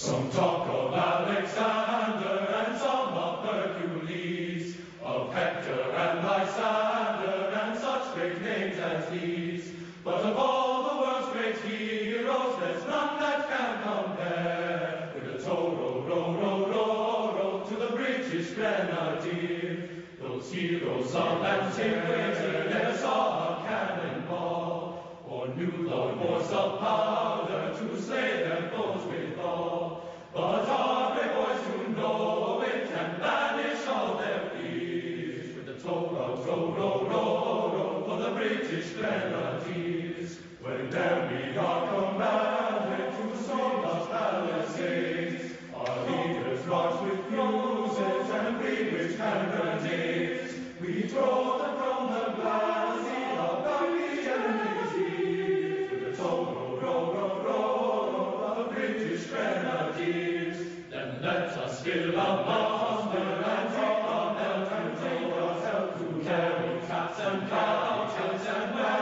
Some talk of Alexander and some of Hercules, of Hector and Lysander and such great names as these. But of all the world's great heroes, there's none that can compare with the row to the British Grenadiers. Those heroes of antiquity never saw a cannonball, or knew the force of powder to slay their foes withal. But our brave boys who know it can banish all their fears with the row for the British Grenadiers. Whenever we are commanded to storm the palisades, our leaders march with fuses and British hand grenades. We throw them from the glassy of the enemy's ears with the row of the British Grenadiers. Then let us fill our muster and take our help to carry caps and couches and